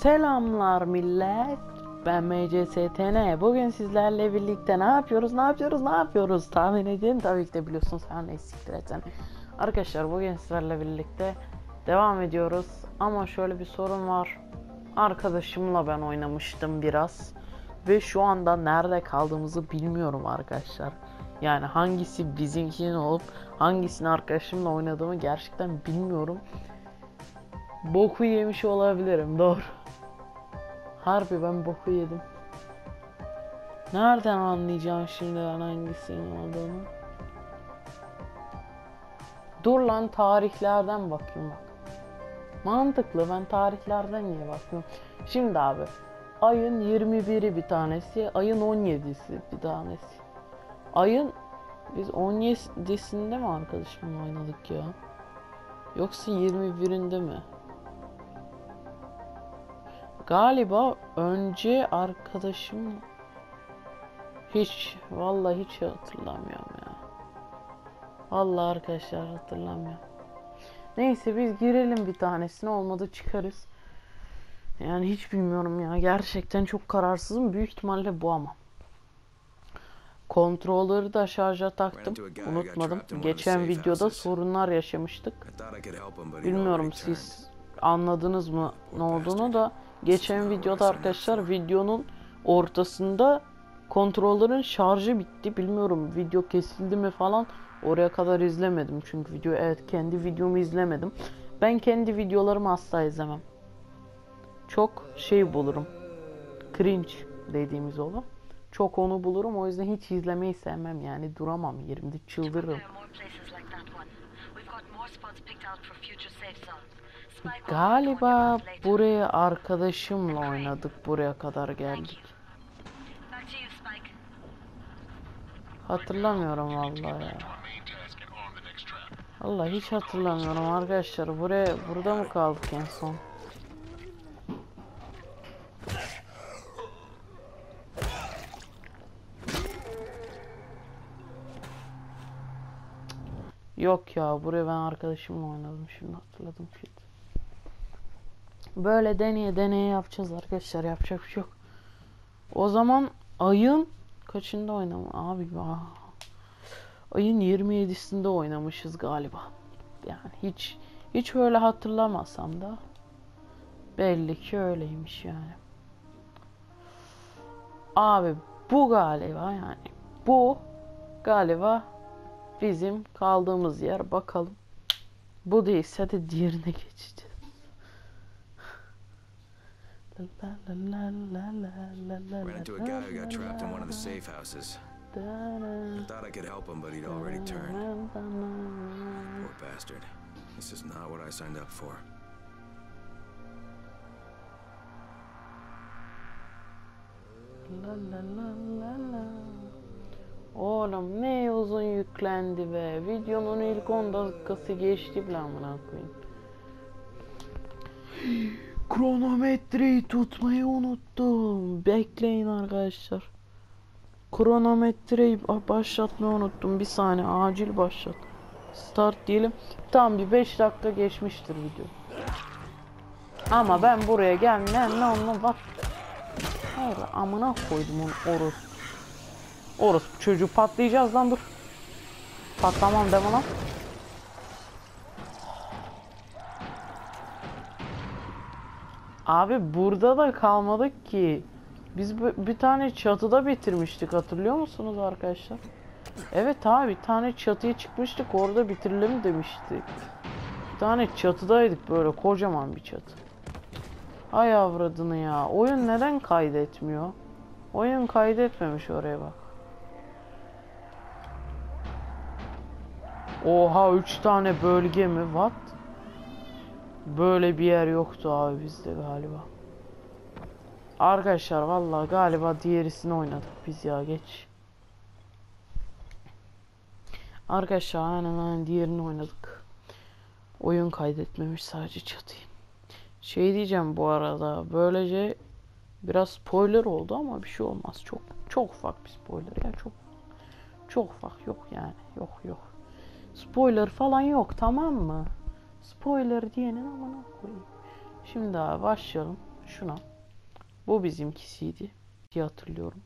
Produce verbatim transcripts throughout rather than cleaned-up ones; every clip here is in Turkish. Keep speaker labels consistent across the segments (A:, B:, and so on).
A: Selamlar millet. Ben M C S T N. Bugün sizlerle birlikte ne yapıyoruz? Ne yapıyoruz? Ne yapıyoruz? Tahmin edin. Tabii ki de biliyorsunuz. Her neyse siktir et sen. Arkadaşlar bugün sizlerle birlikte devam ediyoruz. Ama şöyle bir sorun var. Arkadaşımla ben oynamıştım biraz. Ve şu anda nerede kaldığımızı bilmiyorum arkadaşlar. Yani hangisi bizimkinin olup hangisini arkadaşımla oynadığımı gerçekten bilmiyorum. Boku yemiş olabilirim, doğru. Harbi ben boku yedim. Nereden anlayacağım şimdi ben hangisinin olduğunu? Dur lan, tarihlerden bakayım bak. Mantıklı, ben tarihlerden niye bakıyorum? Şimdi abi, ayın yirmi biri bir tanesi, ayın on yedisi bir tanesi. Ayın biz on yedisinde mi arkadaşımla oynadık ya? Yoksa yirmi birinde mi? Galiba önce arkadaşım hiç vallahi hiç hatırlamıyorum ya. Vallahi arkadaşlar hatırlamıyorum. Neyse biz girelim bir tanesine, olmadı çıkarız. Yani hiç bilmiyorum ya, gerçekten çok kararsızım, büyük ihtimalle bu ama. Kontrolleri de şarja taktım, unutmadım. Geçen videoda sorunlar yaşamıştık. Bilmiyorum siz anladınız mı ne olduğunu da. Geçen videoda arkadaşlar videonun ortasında kontrollerin şarjı bitti. Bilmiyorum video kesildi mi falan, oraya kadar izlemedim çünkü video, evet kendi videomu izlemedim. Ben kendi videolarımı asla izlemem. Çok şey bulurum, cringe dediğimiz olan. Çok onu bulurum, o yüzden hiç izlemeyi sevmem, yani duramam yerimde, çıldırırım. Galiba buraya arkadaşımla oynadık, buraya kadar geldik. Hatırlamıyorum vallahi ya. Vallahi hiç hatırlamıyorum arkadaşlar. Buraya burada mı kaldık en son? Yok ya, buraya ben arkadaşımla oynadım, şimdi hatırladım. Böyle deneye deneye yapacağız arkadaşlar, yapacak bir şey yok. O zaman ayın kaçında oynama abi ya? Ayın yirmi yedisinde oynamışız galiba. Yani hiç hiç öyle hatırlamasam da belli ki öyleymiş yani. Abi bu galiba, yani bu galiba bizim kaldığımız yer, bakalım. Bu değilse de diğerine geçeceğiz.
B: Ran into a guy who got trapped in one of the safe houses. I thought I could help him, but he'd already turned. Poor bastard. This is not what I signed up for.
A: Oğlum ne uzun yüklendi be. Videonun ilk on dakikası geçti bile amına koyayım. Kronometreyi tutmayı unuttum. Bekleyin arkadaşlar. Kronometreyi başlatmayı unuttum. Bir saniye, acil başlat. Start diyelim. Tam bir beş dakika geçmiştir video. Ama ben buraya gelmem ne onunla bak. Hayır amına koydum onu, orospu. Orospu çocuğu, patlayacağız lan, dur. Patlamam deme lan. Abi burada da kalmadık ki. Biz bir tane çatıda bitirmiştik, hatırlıyor musunuz arkadaşlar? Evet abi, bir tane çatıya çıkmıştık, orada bitirelim demiştik. Bir tane çatıdaydık, böyle kocaman bir çatı. Ay avradını ya, oyun neden kaydetmiyor? Oyun kaydetmemiş, oraya bak. Oha, üç tane bölge mi? What? Böyle bir yer yoktu abi bizde galiba. Arkadaşlar vallahi galiba diğerisini oynadık biz ya, geç. Arkadaşlar aynen aynen diğerini oynadık. Oyun kaydetmemiş, sadece çatıyı. Şey diyeceğim bu arada, böylece biraz spoiler oldu ama bir şey olmaz. Çok çok ufak bir spoiler ya, çok çok ufak, yok yani, yok yok. Spoiler falan yok, tamam mı? Spoiler diyenin amına koyayım. Şimdi abi başlayalım. Şuna. Bu bizimkisiydi diye hatırlıyorum.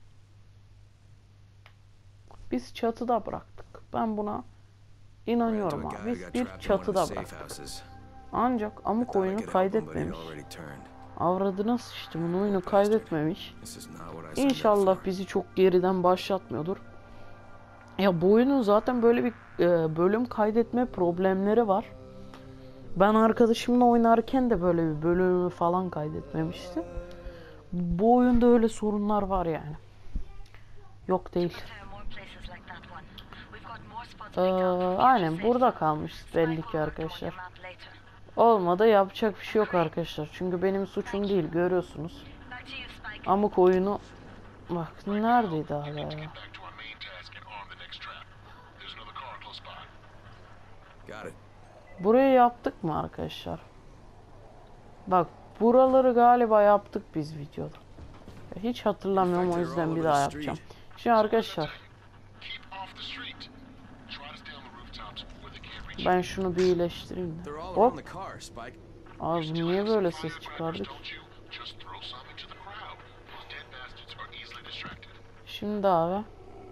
A: Biz çatıda bıraktık. Ben buna inanıyorum abi. Biz bir çatıda bıraktık. Ancak amık oyunu kaydetmemiş. Avradına sıçtım. Oyunu kaydetmemiş. İnşallah bizi çok geriden başlatmıyordur. Ya bu oyunun zaten böyle bir e, bölüm kaydetme problemleri var. Ben arkadaşımla oynarken de böyle bir bölümü falan kaydetmemiştim. Bu oyunda öyle sorunlar var yani. Yok değil. Ee, aynen burada kalmış belli ki arkadaşlar. Olmadı yapacak bir şey yok arkadaşlar. Çünkü benim suçum değil, görüyorsunuz. Amık oyunu bak neredeydi hala ya? Burayı yaptık mı arkadaşlar? Bak buraları galiba yaptık biz videoda. Hiç hatırlamıyorum, o yüzden bir daha yapacağım. Şimdi arkadaşlar ben şunu bir iyileştireyim de. Hop. Abi niye böyle ses çıkardık? Şimdi abi.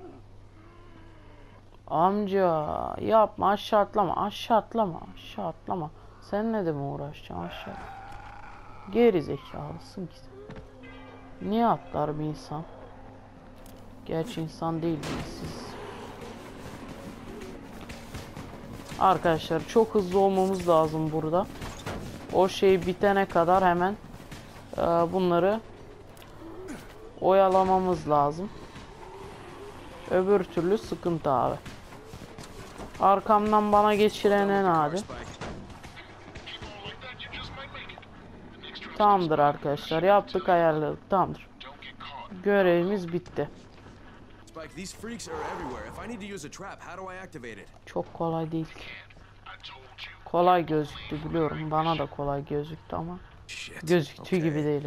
A: Amca yapma, aşağı atlama, aşağı atlama, aşağı atlama. Sen ne mi uğraşacaksın aşağı? Geri zekalısın ki. Niye atlar bir insan? Gerçi insan değil siz. Arkadaşlar çok hızlı olmamız lazım burada. O şey bitene kadar hemen e, bunları oyalamamız lazım. Öbür türlü sıkıntı abi. Arkamdan bana geçirenen abi. Tamamdır arkadaşlar, yaptık, ayarladık, tamamdır. Görevimiz bitti. Çok kolay değil. Kolay gözüktü biliyorum, bana da kolay gözüktü ama gözüktüğü gibi değil.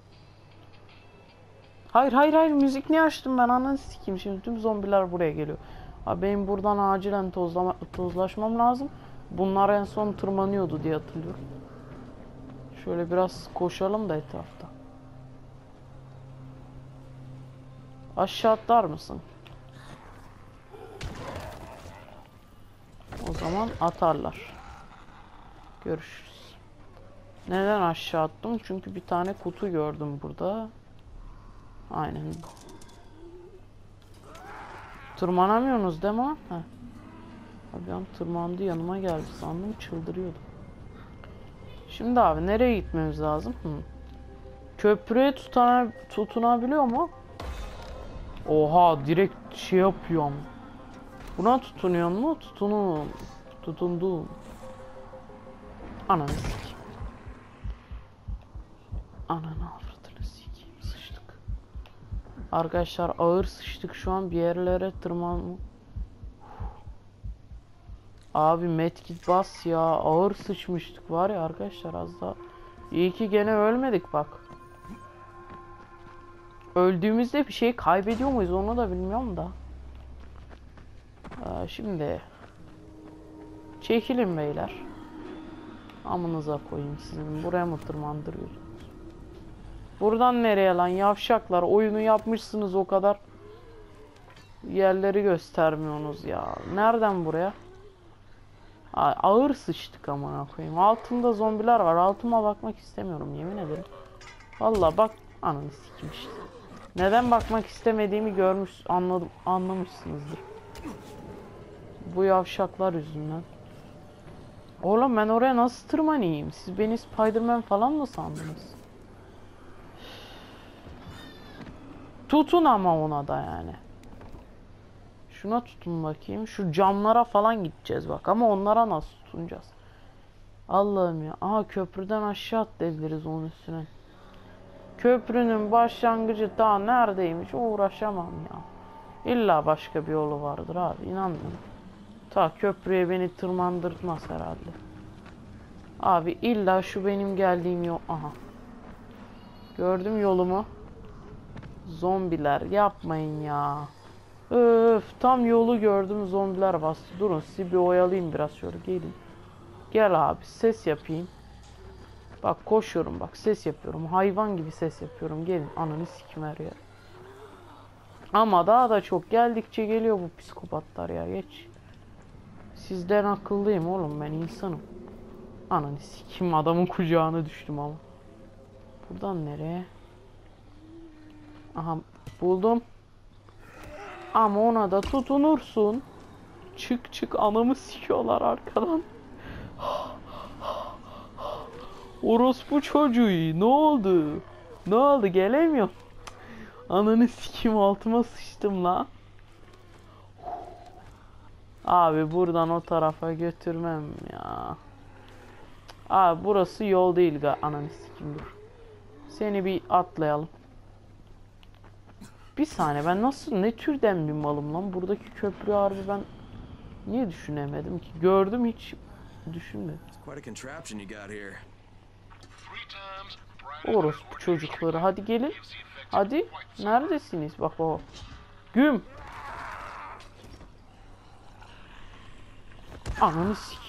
A: Hayır hayır hayır, müzik niye açtım ben, ananı sikeyim, şimdi tüm zombiler buraya geliyor. Abi benim buradan acilen tozlama, tozlaşmam lazım. Bunlar en son tırmanıyordu diye hatırlıyorum. Şöyle biraz koşalım da etrafta. Aşağı atlar mısın? O zaman atarlar. Görüşürüz. Neden aşağı attım? Çünkü bir tane kutu gördüm burada. Aynen bu. Tırmanamıyorsunuz değil mi? Heh. Abi an tırmandı, yanıma geldi sandım, çıldırıyordum. Şimdi abi nereye gitmemiz lazım? Hı. Köprüye tutana, tutunabiliyor mu? Oha, direkt şey yapıyorum. Buna tutunuyor mu? Tutunun. Tutundum. Ananı sikeyim. Ananı avradını sikeyim. Sıçtık. Arkadaşlar ağır sıçtık şu an, bir yerlere tırmanma. Abi medkit bas ya, ağır sıçmıştık var ya arkadaşlar, az daha. İyi ki gene ölmedik bak. Öldüğümüzde bir şey kaybediyor muyuz onu da bilmiyorum da. Ee, şimdi çekilin beyler. Amınıza koyayım sizin, buraya mı tırmandırıyorsunuz? Buradan nereye lan yavşaklar, oyunu yapmışsınız o kadar. Yerleri göstermiyorsunuz ya. Nereden buraya? Ağır sıçtık amına koyayım. Altımda zombiler var. Altıma bakmak istemiyorum yemin ederim. Vallahi bak ananı sikim işte. Neden bakmak istemediğimi görmüş, anladım, anlamışsınızdır. Bu yavşaklar yüzünden. Oğlum ben oraya nasıl tırmanayım? Siz beni Spiderman falan mı sandınız? Tutun ama ona da yani. Şuna tutun bakayım. Şu camlara falan gideceğiz bak. Ama onlara nasıl tutunacağız? Allah'ım ya. Aha köprüden aşağı atlayabiliriz onun üstüne. Köprünün başlangıcı daha neredeymiş? Uğraşamam ya. İlla başka bir yolu vardır abi. İnanmıyorum. Ta köprüye beni tırmandırtmaz herhalde. Abi illa şu benim geldiğim yol. Aha. Gördüm yolumu. Zombiler yapmayın ya. Öf, tam yolu gördüm, zombiler bastı. Durun sizi bir oyalayayım biraz, şöyle gelin. Gel abi, ses yapayım. Bak koşuyorum, bak ses yapıyorum. Hayvan gibi ses yapıyorum. Gelin ananı sikim her yer. Ama daha da çok geldikçe geliyor bu psikopatlar ya, geç. Sizden akıllıyım oğlum, ben insanım. Ananı sikim, adamın kucağına düştüm ama. Buradan nereye? Aha buldum. Ama ona da tutunursun. Çık çık, anamı sikiyorlar arkadan. Orospu çocuğu, ne oldu? Ne oldu, gelemiyor. Ananı sikim, altıma sıçtım la. Abi buradan o tarafa götürmem ya. Abi burası yol değil ga, ananı sikim dur. Seni bir atlayalım. Bir saniye, ben nasıl, ne türden bir malım lan? Buradaki köprü harbi ben niye düşünemedim ki? Gördüm, hiç düşünmedim. Orospu çocukları, hadi gelin. Hadi, neredesiniz? Bak o. Güm. Ananı sik.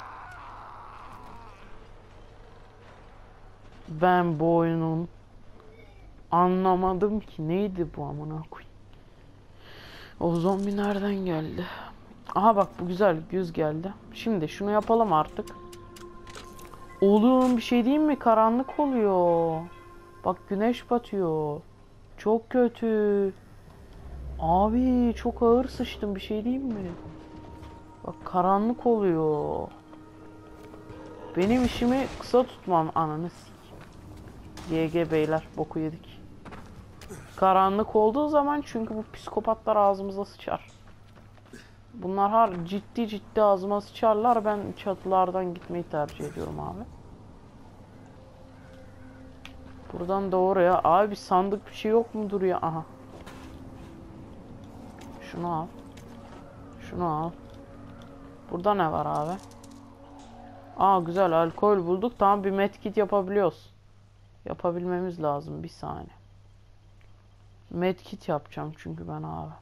A: Ben bu oyunun anlamadım ki, neydi bu amına koyayım. O zombi nereden geldi? Aha bak bu güzel, güz geldi. Şimdi şunu yapalım artık. Oğlum bir şey diyeyim mi? Karanlık oluyor. Bak güneş batıyor. Çok kötü. Abi çok ağır sıçtım, bir şey diyeyim mi? Bak karanlık oluyor. Benim işimi kısa tutmam, ananı sik. Y G beyler, boku yedik. Karanlık olduğu zaman çünkü bu psikopatlar ağzımıza sıçar. Bunlar har ciddi ciddi ağzıma sıçarlar. Ben çatılardan gitmeyi tercih ediyorum abi. Buradan da oraya. Abi sandık bir şey yok mudur ya? Aha. Şunu al. Şunu al. Burada ne var abi? Aa güzel, alkol bulduk. Tamam, bir medkit yapabiliyoruz. Yapabilmemiz lazım, bir saniye. Medkit yapacağım çünkü ben abi.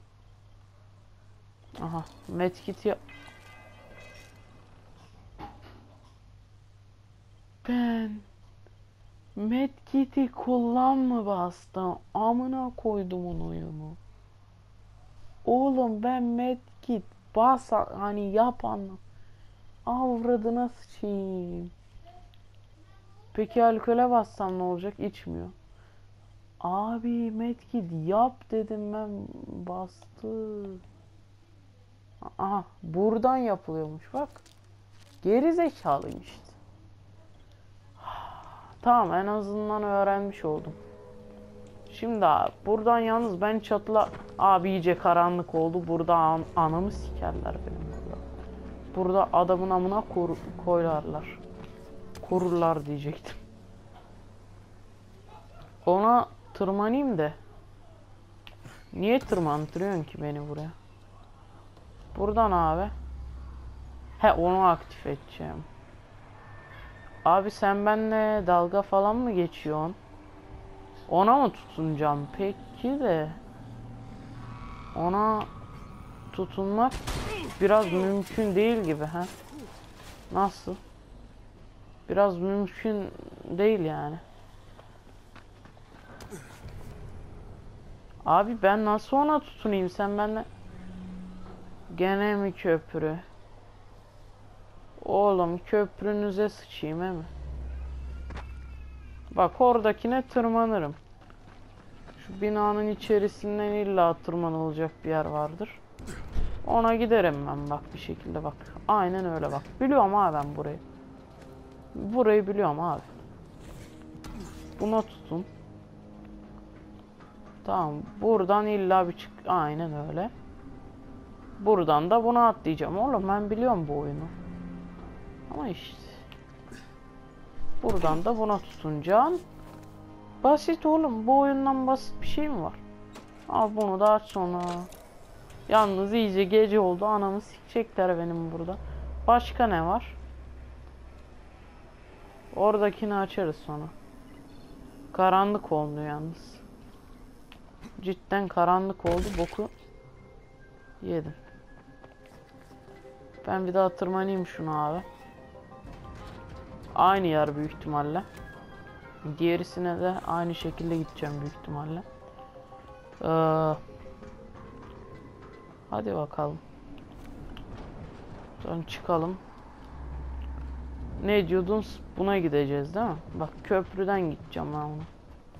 A: Aha medkit yap. Ben medkit'i kullanma bastım. Amına koydum onu oyunu. Oğlum ben medkit bas, hani yap anlam. Avradına sıçayım. Peki alkole bassam ne olacak? İçmiyor. Abi medkit yap dedim ben, bastı. Aha buradan yapılıyormuş bak. Geri zekalıyım işte. Tamam, en azından öğrenmiş oldum. Şimdi abi buradan yalnız ben çatıla... Abi iyice karanlık oldu. Burada an anamı sikerler benim burada. Burada adamın amına koru koyarlar. Korurlar diyecektim. Ona tırmanayım da. Niye tırmandırıyorsun ki beni buraya? Buradan abi. He, onu aktif edeceğim. Abi sen benimle dalga falan mı geçiyorsun? Ona mı tutunacağım? Peki de ona tutunmak biraz mümkün değil gibi ha? Nasıl? Biraz mümkün değil yani. Abi ben nasıl ona tutunayım, sen benimle... Gene mi köprü? Oğlum köprünüze sıçayım he mi? Bak oradakine tırmanırım. Şu binanın içerisinden illa tırmanılacak bir yer vardır. Ona giderim ben bak bir şekilde bak. Aynen öyle bak. Biliyorum abi ben burayı. Burayı biliyorum abi. Buna tutun. Tamam, buradan illa bir çık. Aynen öyle. Buradan da buna atlayacağım. Oğlum ben biliyorum bu oyunu. Ama işte. Buradan da buna tutunacağım. Basit oğlum. Bu oyundan basit bir şey mi var? Al bunu da aç sonra. Yalnız iyice gece oldu. Anamı sikecekler benim burada. Başka ne var? Oradakini açarız sonra. Karanlık oldu yalnız. Cidden karanlık oldu. Boku yedim. Ben bir daha tırmanayım şunu abi. Aynı yer büyük ihtimalle. Diğerisine de aynı şekilde gideceğim büyük ihtimalle. Ee, hadi bakalım. Sonra çıkalım. Ne diyordun? Buna gideceğiz değil mi? Bak köprüden gideceğim ben ona.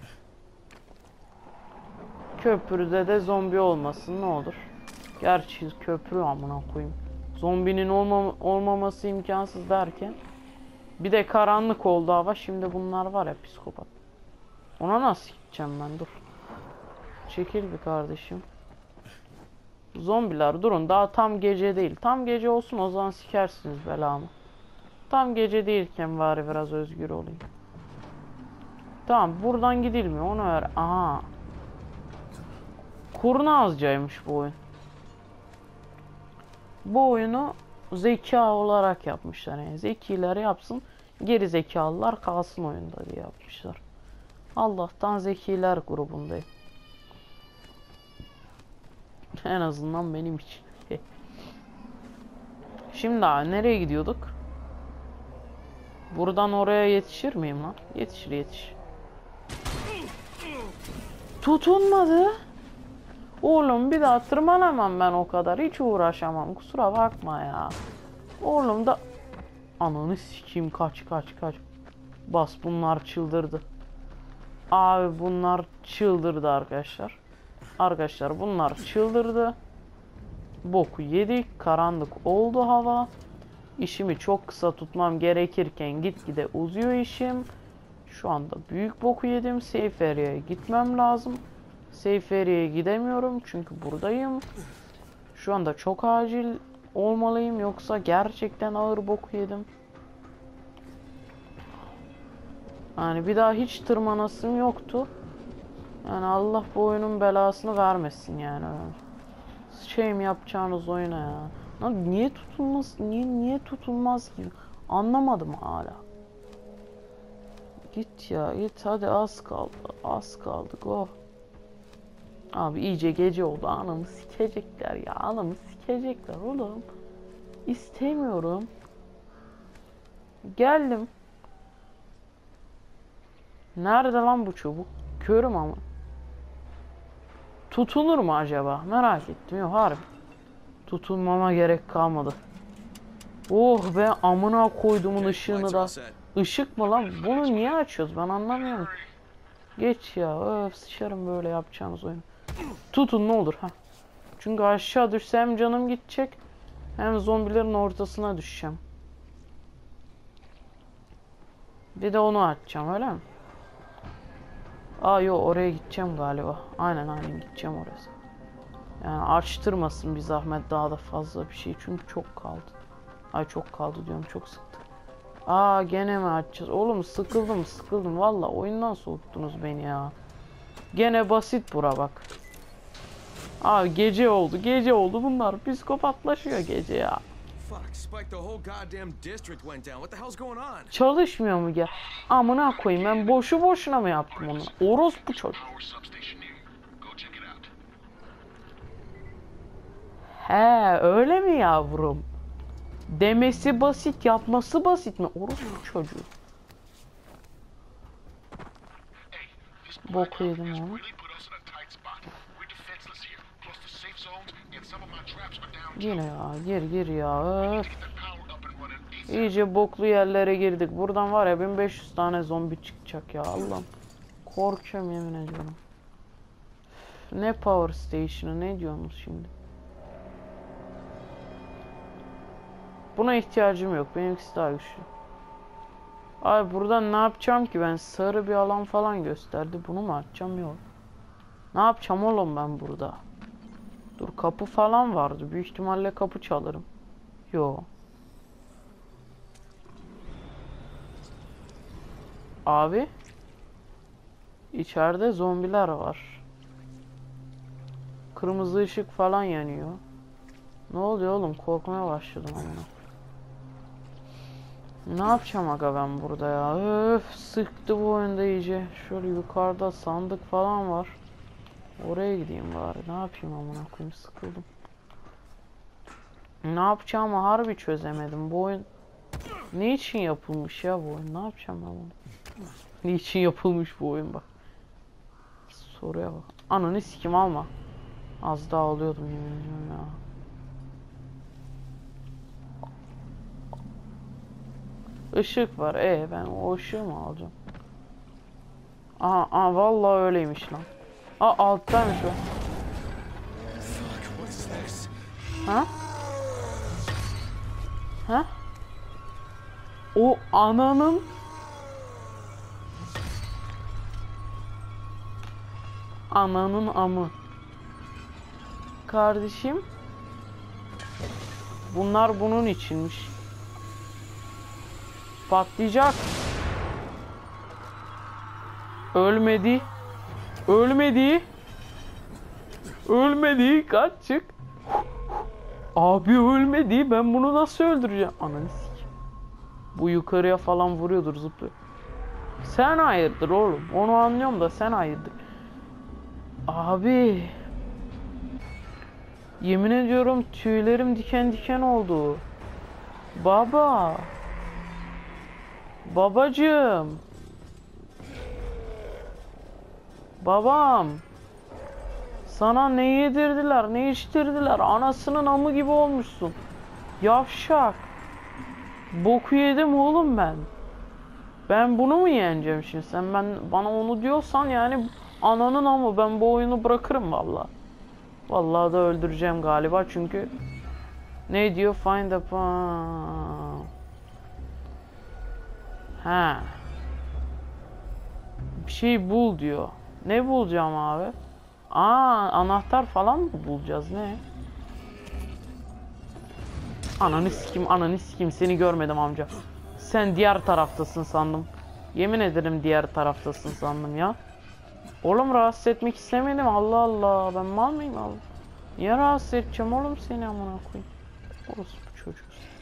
A: Köprüde de zombi olmasın ne olur. Gerçi köprü amına koyayım. Zombinin olmam olmaması imkansız derken. Bir de karanlık oldu hava. Şimdi bunlar var ya psikopat. Ona nasıl gideceğim ben? Dur. Çekil bir kardeşim. Zombiler durun. Daha tam gece değil. Tam gece olsun o zaman sikersiniz belamı. Tam gece değilken bari biraz özgür olayım. Tamam buradan gidilmiyor. Onu ver. Aha. Kurnazcaymış bu oyun. Bu oyunu zeka olarak yapmışlar. Yani zekiler yapsın, geri zekalılar kalsın oyunda diye yapmışlar. Allah'tan zekiler grubundayım. En azından benim için. Şimdi abi nereye gidiyorduk? Buradan oraya yetişir miyim lan? Yetişir yetişir. Tutunmadı. Oğlum bir daha tırmanamam ben o kadar. Hiç uğraşamam. Kusura bakma ya. Oğlum da... Ananı sikeyim kaç kaç kaç. Bas bunlar çıldırdı. Abi bunlar çıldırdı arkadaşlar. Arkadaşlar bunlar çıldırdı. Boku yedik. Karanlık oldu hava. İşimi çok kısa tutmam gerekirken gitgide uzuyor işim. Şu anda büyük boku yedim. Safe area'ya gitmem lazım. Safe area'ya gidemiyorum çünkü buradayım. Şu anda çok acil olmalıyım yoksa gerçekten ağır boku yedim. Yani bir daha hiç tırmanasım yoktu. Yani Allah bu oyunun belasını vermesin yani. Şeyim yapacağınız oyuna ya. Lan niye tutulmaz? Niye niye tutulmaz ki? Anlamadım hala. Git ya git hadi az kaldı. Az kaldı go. Abi iyice gece oldu. Anamı sikecekler ya. Anamı sikecekler oğlum. İstemiyorum. Geldim. Nerede lan bu çubuk? Körüm ama. Tutulur mu acaba? Merak ettim. Yok harbi. Tutulmama gerek kalmadı. Oh be amına koyduğumun ışığını da. Işık mı lan? Bunu niye açıyoruz? Ben anlamıyorum. Geç ya. Öf sıçarım böyle yapacağınız oyunu. Tutun ne olur ha. Çünkü aşağı düşsem canım gidecek. Hem zombilerin ortasına düşeceğim. Bir de onu açacağım öyle mi? Aa yo oraya gideceğim galiba. Aynen aynen gideceğim orası. Yani açtırmasın bir zahmet daha da fazla bir şey. Çünkü çok kaldı. Ay çok kaldı diyorum çok sıktı. Aa gene mi açacağız? Oğlum sıkıldım sıkıldım. Valla oyundan soğuttunuz beni ya. Gene basit bura bak. Aa gece oldu gece oldu bunlar psikopatlaşıyor gece ya. Çalışmıyor mu ya? Amına koyayım ben boşu boşuna mı yaptım onu? Orospu çocuk. He öyle mi yavrum? Demesi basit yapması basit mi? Orospu çocuğu. Boku yedim onu. Yine ya gir gir ya. Öf. İyice boklu yerlere girdik. Buradan var ya bin beş yüz tane zombi çıkacak ya Allah'ım. Korkuyorum yemin ediyorum. Ne power station'ı ne diyorsunuz şimdi? Buna ihtiyacım yok. Benimkisi daha güçlü. Ay buradan ne yapacağım ki ben? Sarı bir alan falan gösterdi. Bunu mu açacağım? Yok. Ne yapacağım oğlum ben burada? Dur kapı falan vardı. Büyük ihtimalle kapı çalarım. Yo. Abi. İçeride zombiler var. Kırmızı ışık falan yanıyor. Ne oluyor oğlum? Korkmaya başladım ama. Ne yapacağım aga ben burada ya? Öf sıktı bu oyunda iyice. Şöyle yukarıda sandık falan var. Oraya gideyim bari. Ne yapayım amına koyayım sıkıldım. Ne yapacağımı harbi çözemedim. Bu oyun ne için yapılmış ya bu oyun? Ne yapacağım ben bunu? Niçin yapılmış bu oyun bak. Soruya bak. Ananı sikim alma. Az daha alıyordum yemin ediyorum ya. Işık var. E ben o ışığı mı alacağım? Aha, aha vallahi öyleymiş lan. Aa alttaymış o. Ha? Ha? O ananın Ananın amı. Kardeşim. Bunlar bunun içinmiş. Patlayacak. Ölmedi. Ölmedi. Ölmedi. Kaç çık. Abi ölmedi. Ben bunu nasıl öldüreceğim? Ananı sikeyim. Bu yukarıya falan vuruyordur, zıplıyor. Sen hayırdır oğlum. Onu anlıyorum da sen hayırdır. Abi. Yemin ediyorum tüylerim diken diken oldu. Baba. Babacığım. Babam. Sana ne yedirdiler, ne içtirdiler? Anasının amı gibi olmuşsun. Yavşak. Boku yedim oğlum ben. Ben bunu mu yeneceğim şimdi? Sen ben bana onu diyorsan yani ananın amı, ben bu oyunu bırakırım vallahi. Vallahi da öldüreceğim galiba çünkü ne diyor? Find a pawn. Ha. Bir şey bul diyor. Ne bulacağım abi? Aa, anahtar falan mı bulacağız, ne? Ananı sikim, ananı sikim, seni görmedim amca. Sen diğer taraftasın sandım. Yemin ederim diğer taraftasın sandım ya. Oğlum rahatsız etmek istemedim, Allah Allah. Ben mal mıyım abi? Niye rahatsız edeceğim oğlum seni, amına koyayım? Orospu çocuğu.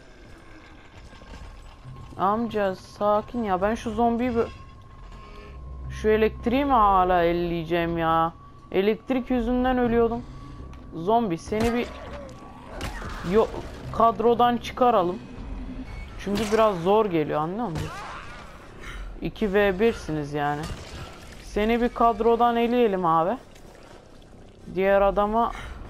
A: Amca sakin ya, ben şu zombiyi bö... Şu elektriği mi hala elleyeceğim ya? Elektrik yüzünden ölüyordum. Zombi seni bir... Yo, kadrodan çıkaralım. Çünkü biraz zor geliyor, anlıyor musun? iki ve birsiniz yani. Seni bir kadrodan eleyelim abi. Diğer adama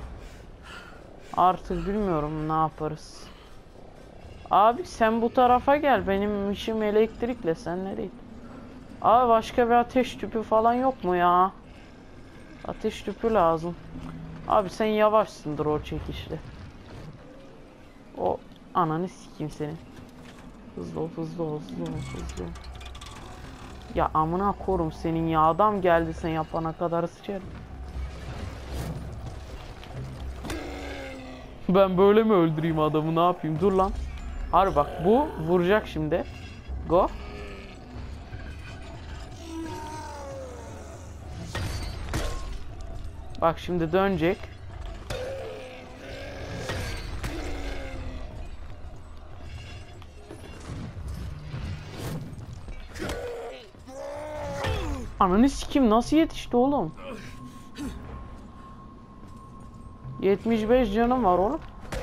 A: artık bilmiyorum ne yaparız. Abi sen bu tarafa gel. Benim işim elektrikle, sen nereye? Abi başka bir ateş tüpü falan yok mu ya? Ateş tüpü lazım. Abi sen yavaşsındır o çekişle. O ananı sikeyim senin. Hızlı ol, hızlı ol, hızlı ol, hızlı ol. Ya amına korum senin ya, adam geldi sen yapana kadar sıçarım. Ben böyle mi öldüreyim adamı, ne yapayım? Dur lan. Harbi bak bu vuracak şimdi. Go. Bak şimdi dönecek. Ananı sikim, nasıl yetişti oğlum? yetmiş beş canım var oğlum.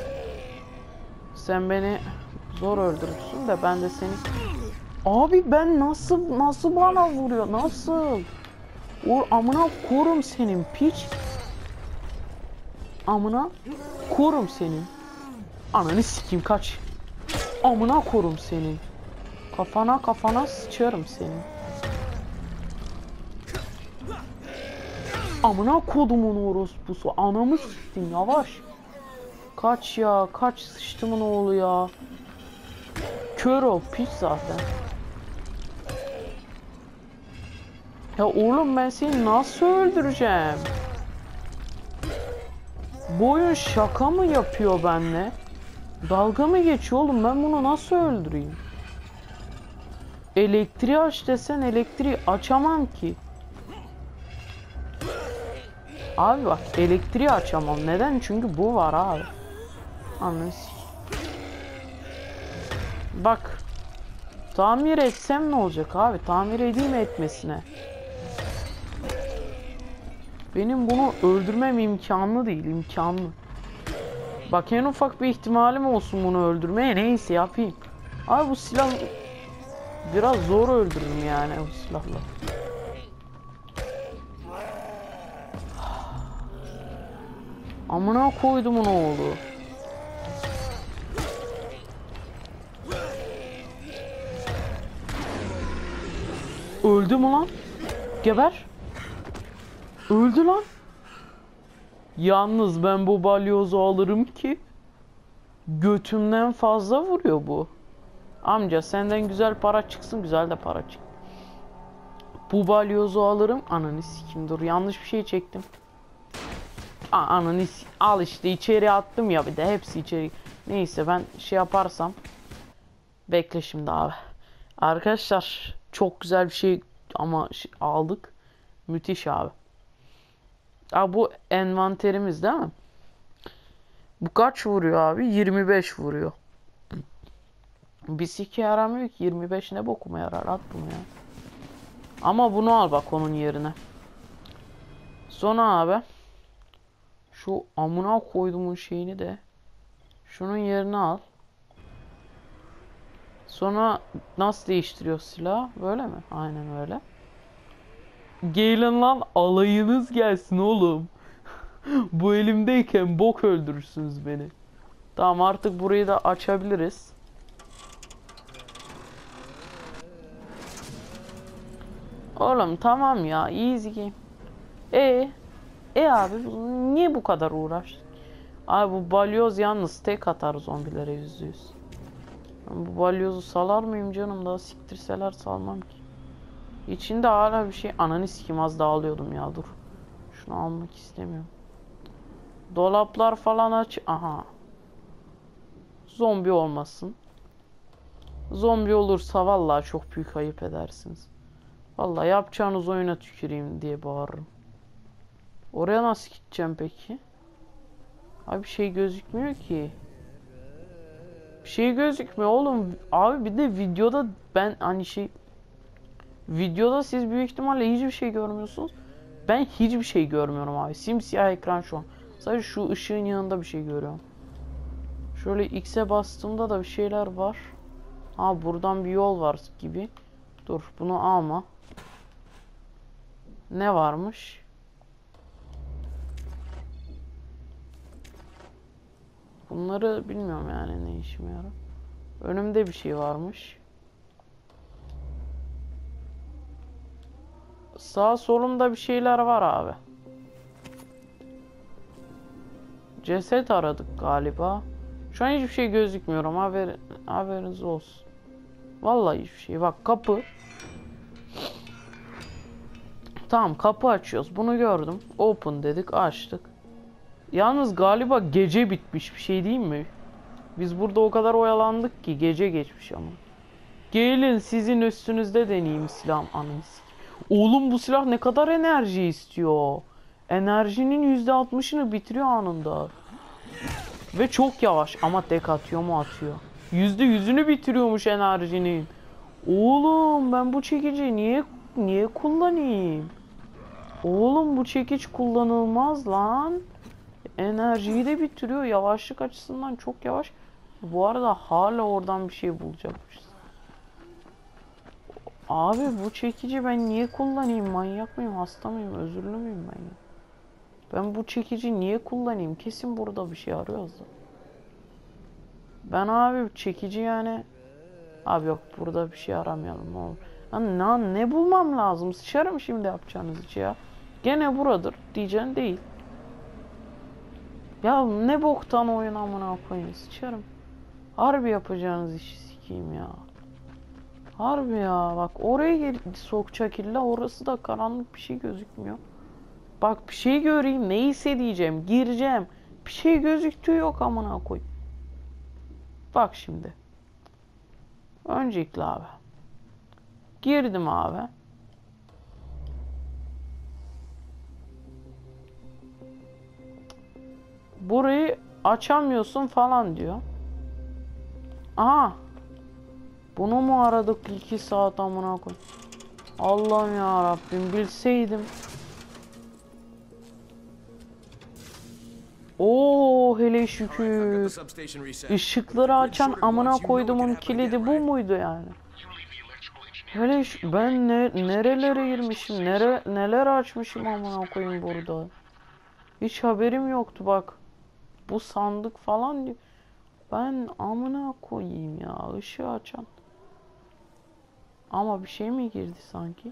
A: Sen beni zor öldürürsün de ben de seni... Abi ben nasıl nasıl bana vuruyor, nasıl? O amına korum senin piç. Amına korum senin. Ananı sikeyim, kaç. Amına korum senin. Kafana kafana sıçarım senin. Amına kodumun orospusu. Anamı siktin, yavaş. Kaç ya, kaç, sıçtımın oğlu ya. Kör o piç zaten. Ya oğlum ben seni nasıl öldüreceğim? Bu oyun şaka mı yapıyor benimle? Dalga mı geçiyor oğlum, ben bunu nasıl öldüreyim? Elektriği aç desen elektriği açamam ki. Abi bak elektriği açamam. Neden? Çünkü bu var abi. Anladın. Bak. Tamir etsem ne olacak abi? Tamir edeyim etmesine. Benim bunu öldürmem imkanlı değil. İmkanlı. Bak en ufak bir ihtimalim olsun bunu öldürmeye. Neyse yapayım. Abi bu silah... Biraz zor öldürürüm yani o silahla. Amına koydumun oğlu. Öldü mü lan? Geber. Öldü lan. Yalnız ben bu balyozu alırım ki götümden fazla vuruyor bu. Amca senden güzel para çıksın, güzel de para çık. Bu balyozu alırım. Ananı sikim, dur yanlış bir şey çektim. Aa, ananı al işte, içeri attım ya, bir de hepsi içeri. Neyse ben şey yaparsam. Bekle şimdi abi. Arkadaşlar çok güzel bir şey ama şey aldık. Müthiş abi. Abi bu envanterimiz değil mi? Bu kaç vuruyor abi? yirmi beş vuruyor. Bir sike yaramıyor ki, yirmi beş ne bokuma yarar, at bunu ya. Ama bunu al bak onun yerine. Sonra abi şu amına koyduğumun şeyini de şunun yerine al. Sonra nasıl değiştiriyor silah? Böyle mi? Aynen öyle. Gelin lan, alayınız gelsin oğlum. Bu elimdeyken bok öldürürsünüz beni. Tamam, artık burayı da açabiliriz. Oğlum tamam ya, easy game. E e abi niye bu kadar uğraştın? Abi bu balyoz yalnız tek atar zombilere yüzde yüz. Bu balyozu salar mıyım canım, daha siktirseler salmam ki. İçinde hala bir şey, ananı sikim, az daha alıyordum ya, dur. Şunu almak istemiyorum. Dolaplar falan aç. Aha. Zombi olmasın. Zombi olursa vallahi çok büyük ayıp edersiniz. Vallahi yapacağınız oyuna tüküreyim diye bağırırım. Oraya nasıl gideceğim peki? Abi bir şey gözükmüyor ki. Bir şey gözükmüyor oğlum. Abi bir de videoda ben hani şey... Videoda siz büyük ihtimalle hiçbir şey görmüyorsunuz. Ben hiçbir şey görmüyorum abi. Simsiyah ekran şu an. Sadece şu ışığın yanında bir şey görüyorum. Şöyle X'e bastığımda da bir şeyler var. Ha, buradan bir yol var gibi. Dur, bunu alma. Ne varmış? Bunları bilmiyorum yani ne işime yarar. Önümde bir şey varmış. Sağ solumda bir şeyler var abi. Ceset aradık galiba. Şu an hiçbir şey gözükmüyor ama haber, haberiniz olsun. Vallahi hiçbir şey. Bak kapı. Tamam, kapı açıyoruz. Bunu gördüm. Open dedik, açtık. Yalnız galiba gece bitmiş, bir şey değil mi? Biz burada o kadar oyalandık ki gece geçmiş ama. Gelin sizin üstünüzde deneyeyim silahım, anınız. Oğlum bu silah ne kadar enerji istiyor. Enerjinin yüzde altmışını bitiriyor anında. Ve çok yavaş ama tek atıyor mu atıyor. yüzde yüzünü bitiriyormuş enerjinin. Oğlum ben bu çekici niye niye kullanayım? Oğlum bu çekiç kullanılmaz lan. Enerjiyi de bitiriyor. Yavaşlık açısından çok yavaş. Bu arada hala oradan bir şey bulacakmışız. Abi bu çekici ben niye kullanayım? Manyak mıyım? Hasta mıyım? Özürlü müyüm ben ya? Ben bu çekici niye kullanayım? Kesin burada bir şey arıyoruz da. Ben abi çekici yani... Abi yok, burada bir şey aramayalım ne olur. Lan ne, ne bulmam lazım? Sıçarım şimdi yapacağınız işi ya. Gene buradır diyeceksin değil. Ya ne boktan oyun amına koyayım, sıçarım. Harbi yapacağınız işi sikeyim ya. Harbi ya, bak oraya gel sokacak illa, orası da karanlık, bir şey gözükmüyor. Bak bir şey göreyim, neyse diyeceğim, gireceğim. Bir şey gözüktüğü yok amına koy. Bak şimdi. Öncelikle abi. Girdim abi. Burayı açamıyorsun falan diyor. Aha. Bunu mu aradık iki saat amına koy. Allah'ım ya Rabbim, bilseydim. Oo hele şükür. Işıkları açan amına koyduğumun kilidi bu muydu yani? Hele şu- ben ne nerelere girmişim, nere neler açmışım amına koyayım burada. Hiç haberim yoktu bak. Bu sandık falan diyor. Ben amına koyayım ya, ışığı açan. Ama bir şey mi girdi sanki?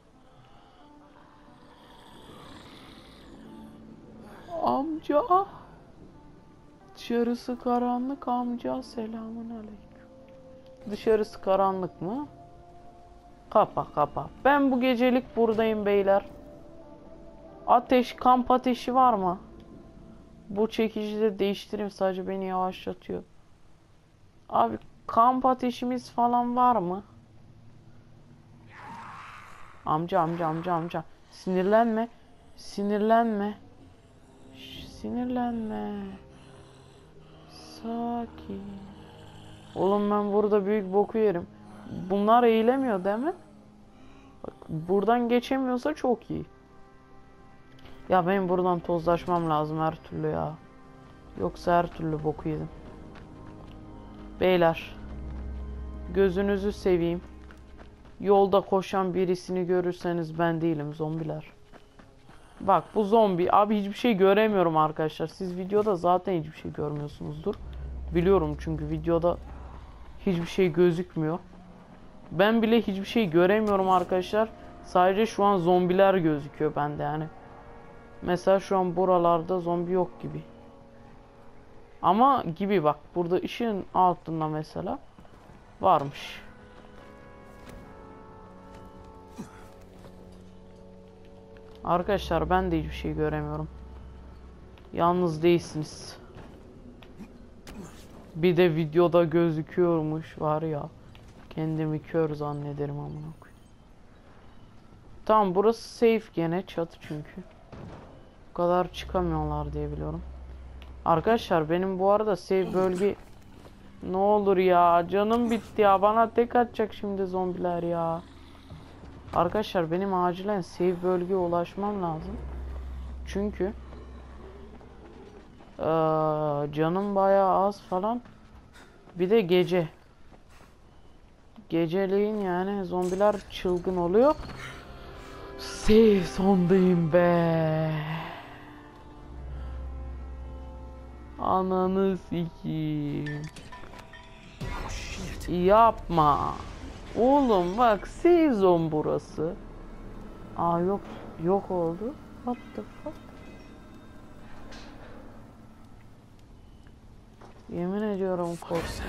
A: Amca. Dışarısı karanlık amca, selamun aleyküm. Dışarısı karanlık mı? Kapa kapa. Ben bu gecelik buradayım beyler. Ateş, kamp ateşi var mı? Bu çekici de değiştireyim, sadece beni yavaşlatıyor. Abi kamp ateşimiz falan var mı? Amca amca amca amca. Sinirlenme. Sinirlenme. Şş, sinirlenme. Sakin. Oğlum ben burada büyük boku yerim. Bunlar eğilemiyor değil mi? Bak, buradan geçemiyorsa çok iyi. Ya benim buradan tozlaşmam lazım her türlü ya. Yoksa her türlü boku yedim. Beyler. Gözünüzü seveyim. Yolda koşan birisini görürseniz ben değilim, zombiler. Bak bu zombi. Abi hiçbir şey göremiyorum arkadaşlar. Siz videoda zaten hiçbir şey görmüyorsunuzdur. Biliyorum çünkü videoda hiçbir şey gözükmüyor. Ben bile hiçbir şey göremiyorum arkadaşlar. Sadece şu an zombiler gözüküyor bende yani. Mesela şu an buralarda zombi yok gibi. Ama gibi bak. Burada ışığın altında mesela varmış. Arkadaşlar ben de hiçbir şey göremiyorum. Yalnız değilsiniz. Bir de videoda gözüküyormuş var ya. Kendimi kör zannederim amına koyayım. Tamam burası safe gene, çatı çünkü. Bu kadar çıkamıyorlar diye biliyorum. Arkadaşlar benim bu arada save bölge... Ne olur ya, canım bitti ya, bana tek atacak şimdi zombiler ya. Arkadaşlar benim acilen save bölgeye ulaşmam lazım. Çünkü ee, canım bayağı az falan. Bir de gece. Geceleyin yani zombiler çılgın oluyor. Save sondayım be. Ananı sikeyim. Yapma. Oğlum bak save zone burası. Aa yok yok oldu. What the fuck? Yemin ediyorum korktum.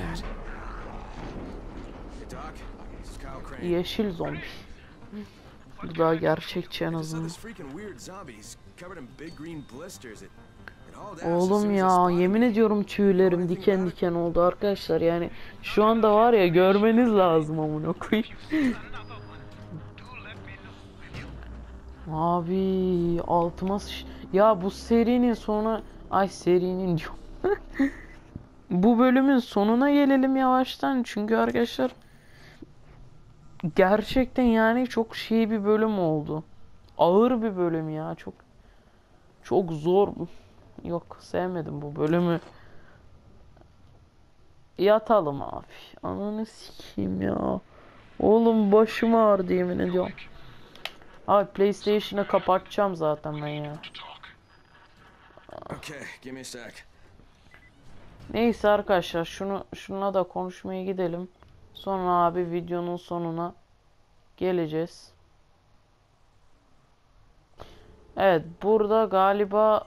A: Yeşil zombi. Bu daha gerçekçi en azından. Oğlum ya yemin ediyorum tüylerim diken diken oldu arkadaşlar, yani şu anda var ya, görmeniz lazım amına koyayım. Abi altıma sıç... Ya bu serinin sonu... Ay serinin diyorum. Bu bölümün sonuna gelelim yavaştan çünkü arkadaşlar gerçekten yani çok şey bir bölüm oldu. Ağır bir bölüm ya, çok çok zor. Yok sevmedim bu bölümü. Yatalım abi. Ananı sikeyim ya. Oğlum başım ağrıdı yemin ediyorum. Abi PlayStation'ı kapatacağım zaten ben ya. Neyse arkadaşlar şunu şununla da konuşmaya gidelim. Sonra abi videonun sonuna geleceğiz. Evet burada galiba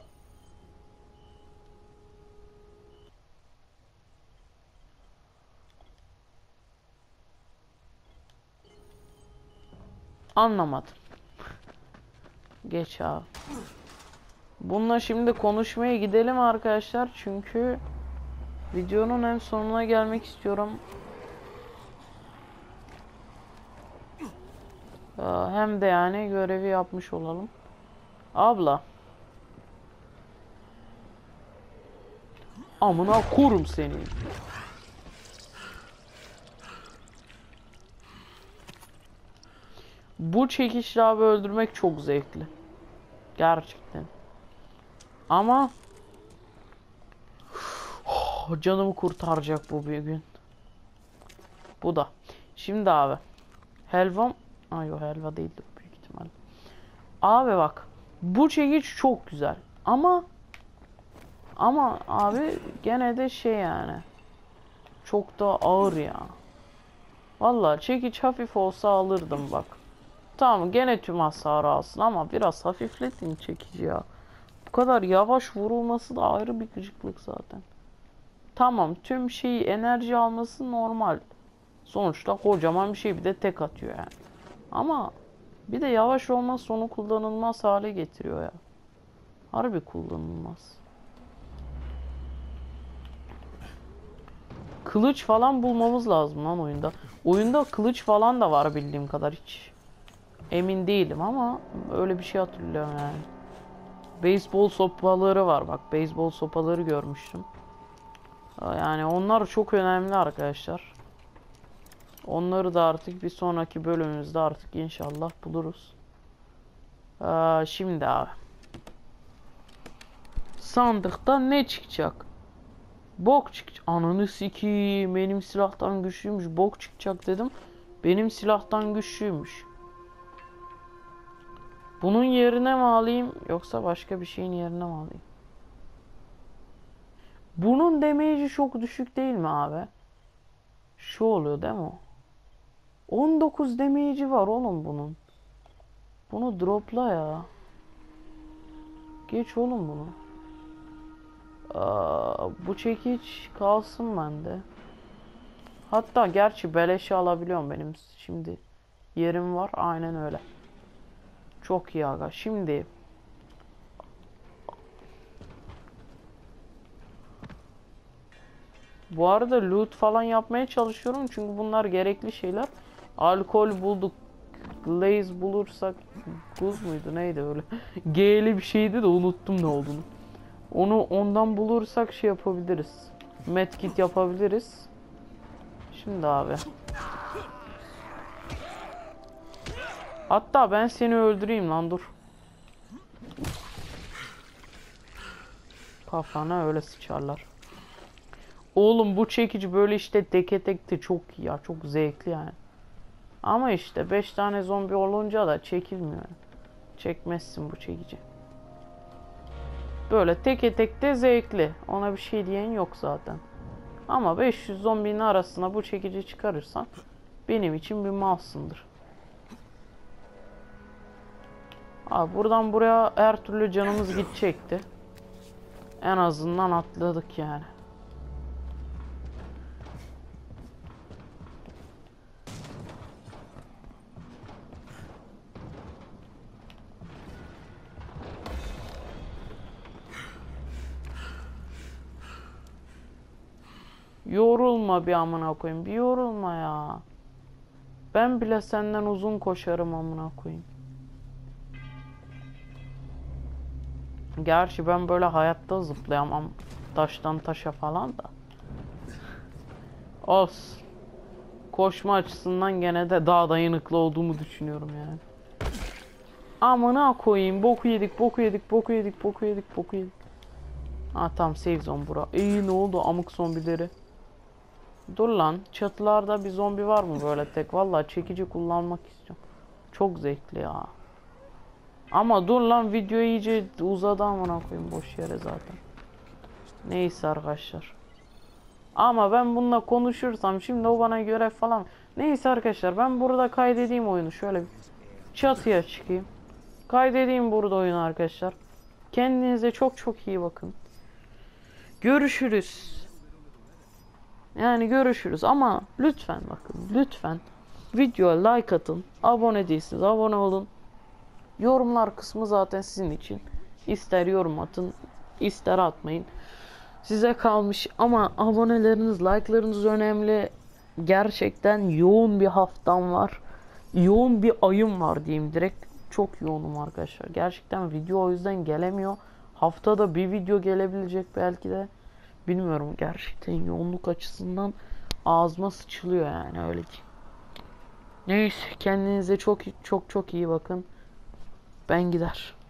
A: anlamadım. Geç abi. Bununla şimdi konuşmaya gidelim arkadaşlar çünkü videonun hem sonuna gelmek istiyorum. Hem de yani görevi yapmış olalım. Abla. Amına korum seni. Bu çekişli abi öldürmek çok zevkli. Gerçekten. Ama oh, canımı kurtaracak bu bir gün. Bu da. Şimdi abi. Helvam. Ay yok, helva değildir büyük ihtimal. Abi bak. Bu çekiç çok güzel. Ama ama abi gene de şey yani. Çok da ağır ya. Vallahi çekiç hafif olsa alırdım bak. Tamam, gene tüm hasarı alsın ama biraz hafifletin çekici ya. Bu kadar yavaş vurulması da ayrı bir gıcıklık zaten. Tamam, tüm şeyi enerji alması normal. Sonuçta kocaman bir şey, bir de tek atıyor yani. Ama bir de yavaş olması onu kullanılmaz hale getiriyor ya. Harbi kullanılmaz. Kılıç falan bulmamız lazım lan oyunda. Oyunda kılıç falan da var bildiğim kadar, hiç emin değilim ama öyle bir şey hatırlıyorum yani. Beyzbol sopaları var bak, beyzbol sopaları görmüştüm. Yani onlar çok önemli arkadaşlar. Onları da artık bir sonraki bölümümüzde artık inşallah buluruz. Ee, şimdi abi. Sandıkta ne çıkacak? Bok çıkacak. Ananı sikeyim. Benim silahtan güçlüymüş. Bok çıkacak dedim. Benim silahtan güçlüymüş. Bunun yerine mi alayım yoksa başka bir şeyin yerine mi alayım? Bunun damage'i çok düşük değil mi abi? Şu oluyor değil mi o? on dokuz damage'i var oğlum bunun. Bunu dropla ya. Geç oğlum bunu. Aa, bu çekiç kalsın bende. Hatta gerçi beleşe alabiliyorum, benim şimdi yerim var, aynen öyle. Çok iyi aga. Şimdi bu arada loot falan yapmaya çalışıyorum çünkü bunlar gerekli şeyler. Alkol bulduk. Glaze bulursak, Guz muydu neydi öyle? G'li bir şeydi de unuttum ne olduğunu. Onu ondan bulursak şey yapabiliriz. Medkit yapabiliriz. Şimdi abi. Hatta ben seni öldüreyim lan, dur. Kafana öyle sıçarlar. Oğlum bu çekici böyle işte teke tekte çok iyi ya, çok zevkli yani. Ama işte beş tane zombi olunca da çekilmiyor. Çekmezsin bu çekici. Böyle teke tekte zevkli. Ona bir şey diyen yok zaten. Ama beş yüz zombinin arasına bu çekici çıkarırsan benim için bir malsındır. Abi buradan buraya her türlü canımız gidecekti. En azından atladık yani. Yorulma bir amına koyayım. Bir yorulma ya. Ben bile senden uzun koşarım amına koyayım. Gerçi ben böyle hayatta zıplayamam taştan taşa falan da. Olsun. Koşma açısından gene de daha dayanıklı olduğumu düşünüyorum yani. Amına koyayım. Boku yedik, boku yedik, boku yedik, boku yedik, boku yedik. Ha tamam, save zone bura. İyi, ne oldu amık zombileri? Dur lan, çatılarda bir zombi var mı böyle tek? Vallahi çekici kullanmak istiyorum. Çok zevkli ya. Ama dur lan, video iyice uzadı amına koyayım boş yere zaten. Neyse arkadaşlar. Ama ben bununla konuşursam şimdi o bana görev falan. Neyse arkadaşlar, ben burada kaydedeyim oyunu. Şöyle bir çatıya çıkayım. Kaydedeyim burada oyunu arkadaşlar. Kendinize çok çok iyi bakın. Görüşürüz. Yani görüşürüz ama lütfen bakın, lütfen videoya like atın. Abone değilsiniz, abone olun. Yorumlar kısmı zaten sizin için. İster yorum atın, ister atmayın. Size kalmış ama aboneleriniz, like'larınız önemli. Gerçekten yoğun bir haftam var. Yoğun bir ayım var diyeyim direkt. Çok yoğunum arkadaşlar. Gerçekten video o yüzden gelemiyor. Haftada bir video gelebilecek belki de. Bilmiyorum, gerçekten yoğunluk açısından ağzıma sıçılıyor yani, öyle ki. Neyse, kendinize çok çok çok iyi bakın. Ben gider.